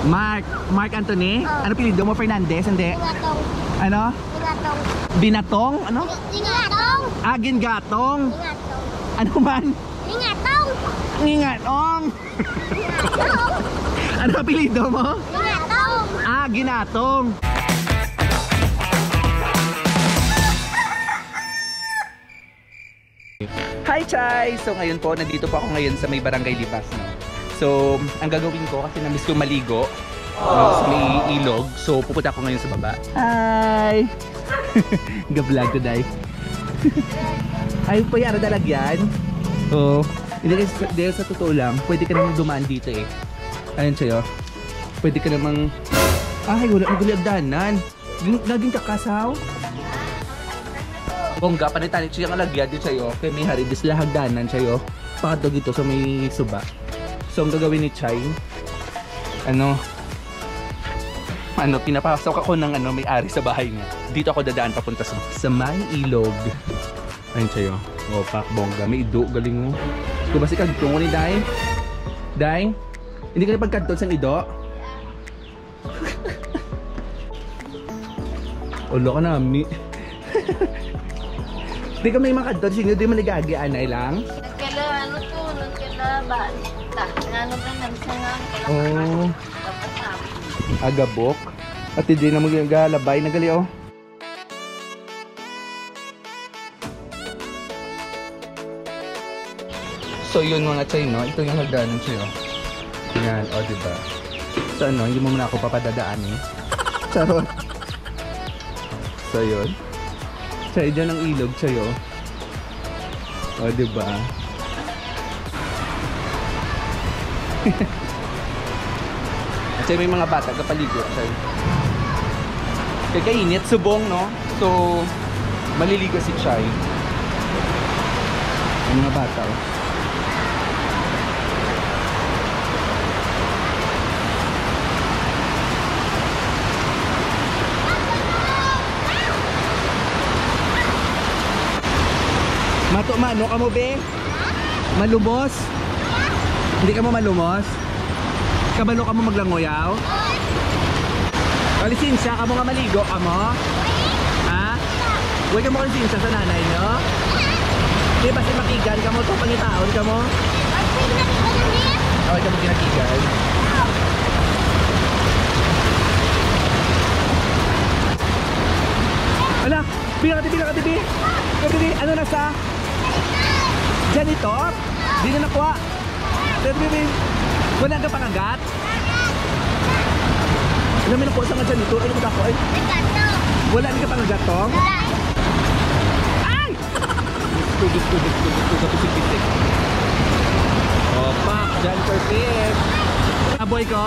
Mark Anthony? Ano pilido mo? Fernandez? Hindi? Gingatong. Ano? Gingatong. Binatong? Ano? Gingatong. Gingatong? Gingatong. Ano man? Gingatong. Ngingatong? Ano apelido mo? Gingatong. Ginatong. Hi Chay! So ngayon po, nandito po ako ngayon sa may Barangay Lipas, no? So, ang gagawin ko kasi na-miss ko maligo sa may ilog. So, pupunta ako ngayon sa baba. Hi! Ga-vlog today. Ay, po yara dalagyan. Oo. Hindi dahil sa totoo lang, pwede ka namang dumaan dito eh. Ayun sa'yo. Pwede ka namang... Ay, wala nang gulagdanan. Naging kakasaw. Bongga, panitanit siya ang lagyan din sa'yo. Kaya may haridis lahagdanan sa'yo. Pakatog ito sa may suba. So, ang gagawin ni Chay, pinapasok ako ng may-ari sa bahay niya. Dito ako dadaan papunta sa may ilog. Ayun sa'yo. O, pak, bongga. May ido, galing mo. Kung basi kagtungo ni Day. Day, hindi ka napagkagtod sa ido? Ulo ka nami. Di ka may makadod, sige, di maligagi, anay lang. Nagkala ba? Ano ba nagsangang? Oh. Agabok. At hindi na mag-galabay, nagali oh. So yun mga Chay, no? Ito yung hagdanan sa'yo. Yan, o diba? So hindi mo muna ako papadadaan eh. Charot. So yun. Chay, dyan ang ilog sa'yo. O diba? At may mga bata kapaligo. Kaya kainit, subong, no? So, maliligo si Chay. Ang mga bata, oh. Mato-mano ka mo, be? Malumos? Hindi ka mo malumos? Kabalo ka mo maglangoyaw? Kalisensya ka mo nga maligo ka mo? Ha? Huwag ka mo kalisensya sa nanay nyo? Di ba si makigan ka mo to? Pangitaon ka mo? Okay ka mo kinakigan? Ala! Bila ka tibi! Ano na sa? Janitor? Di na nakuha. Wala ka pangagat? Alam mo na po sa nga janitor. Ano mo ako eh? Wala ka pangagat to? Ay! Gusto pisik-pisik. Opa, janitor fish. Aboy ko.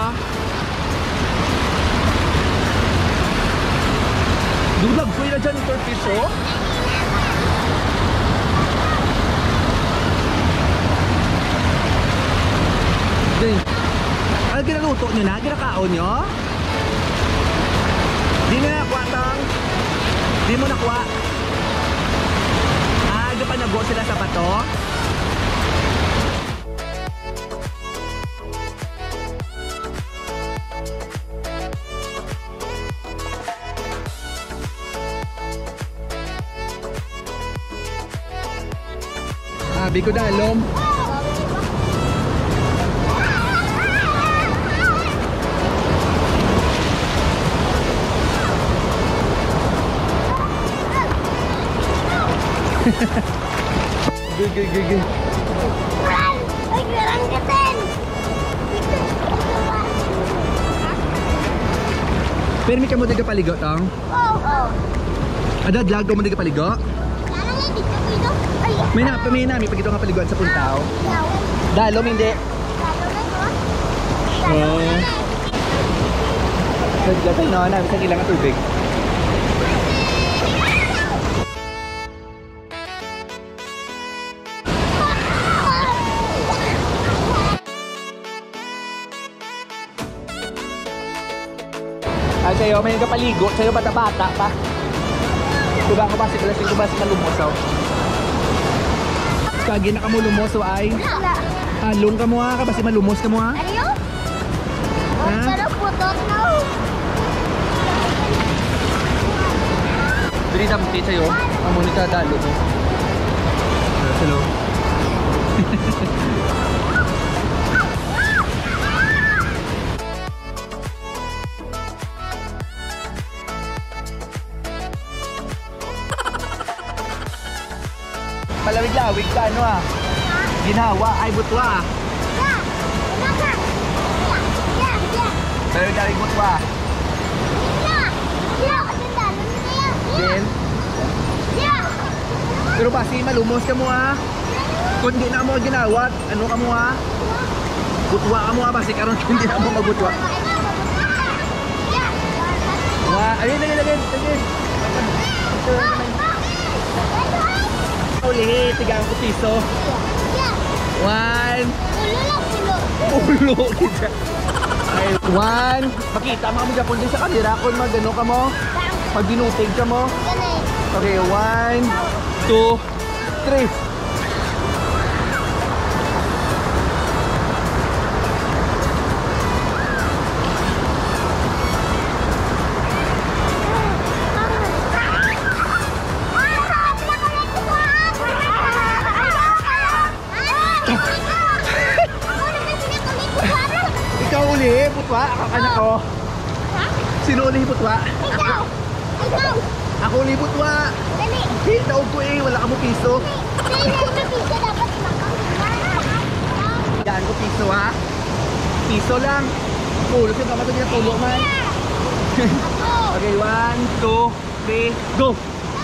Dulag ko yung janitor fish oh. Ano ginaluto nyo na? Ginakaon nyo? Di mo nakuha tang? Di mo nakuha? Panago sila sa bato? Sabi ko na, Lom. Gigi. Ay, garang katen. Pero may kamu taga paligo tong? Oo. Ada dlag mo taga paligo? May nami pag ito nga paliguan sa puntaw. Dalom hindi. Oo. Naglatay no, namin sa ilang tubig. Ay sa'yo, may kapaligo. Sa'yo bata-bata pa. Diba ako basi kalasing ko basi kalumusaw. Kagi na ka mo lumuso ay? Along ka mo ha, kabasi malumos ka mo ha? Ano? Ha? Sarapot don't know. Dili dampi sa'yo. Amo ni kadalo mo. Hello. Palawig-lawig ka ano ah. Ginawa ay butwa. Yeah. Mama. Yeah. Yeah. Palawig-lawig butwa. Yeah. Yeah. Kasi dalo na yan. Then, Yeah. pero basi malumos ka mo ah. Kung di na mo ginawat, ano ka mo ah? Butwa ka mo ah, basi karon kung di na mo magbutwa. Yeah. Ayun, lagyan. Uli, tigaan ko piso. Yeah. 1, Ulo lang, ulo. ulo kita. Ay, 1, makita mo kami Japon din sa kamera kung magano ka mo, pag binutig ka mo. Ganun. Okay, 1, 2, 3. Ikaw uli, butwa, kakanya ko. Sino uli butwa? Ikaw! Ikaw! Ako uli butwa. Dali! Taog ko eh, wala ka mo piso. Dali na pizza dapat Yan ko piso ha. Piso lang. Tulog yung kamatag niya tulog man. Okay, 1, 2, 3, go!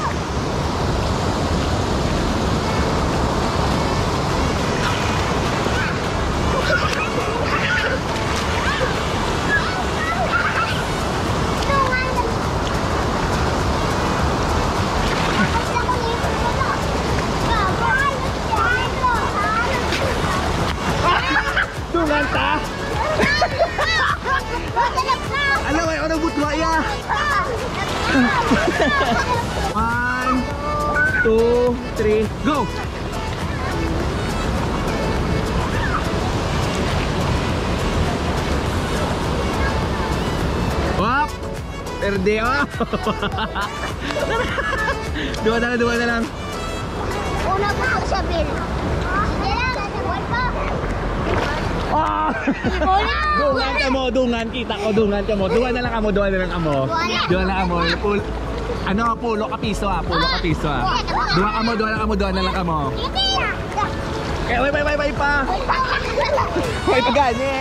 Dungan ta! Ano ay orang butwa ya? 1, 2, 3, go! Wap! Perde oh! Dua na lang. Una po ko sa bill. Ah! Dungan kita ko, dungan ka mo. Duwa na lang amo. Duwa na lang amo. Pulo ka piso ah, Duwa na lang amo. Kaya way pa. Way pagani.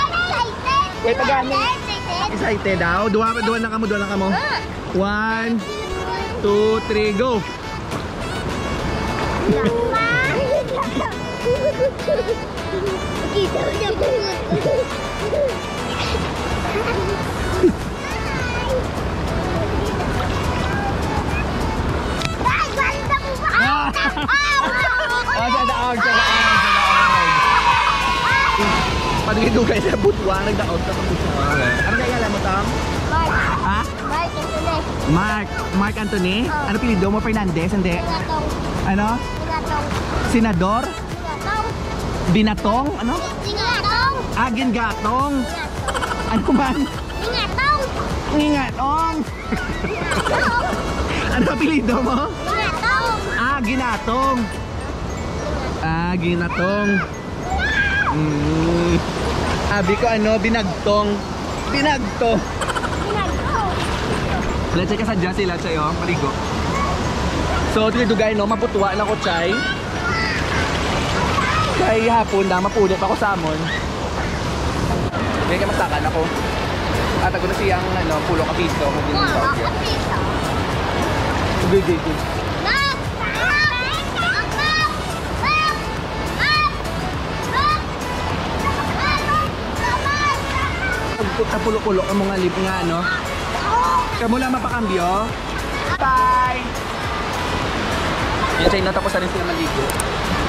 Excited daw. Duwa na lang amo. 1, 2, 3, go. Kita udah bungut. Pag idugay sa butwa, nagdaog sa pagkisa. Ano kaya alam mo, Tom? Ha? Mark Anthony? Ano pilido mo? Fernandez? Hindi? Ano? Senador? Binatong? Ano? Agin gatong? Ano man? Ngingatong? Ano apelido mo? Ginatong. Ginatong. Abi ko ano, binagtong. Let's check ka sa Jasi, let's check oh, maligo. So, tinidugay no, maputwa na ko chay. Kaya hapon na, mapulit ako sa amon. Kaya masakan ako. At ako na siyang ano, pulo ka piso. Good. Pulo-pulo ang mga lip nga, no? Kamu lang mapakambyo. Bye! Yan sa'yo, tapos na rin sila maligo.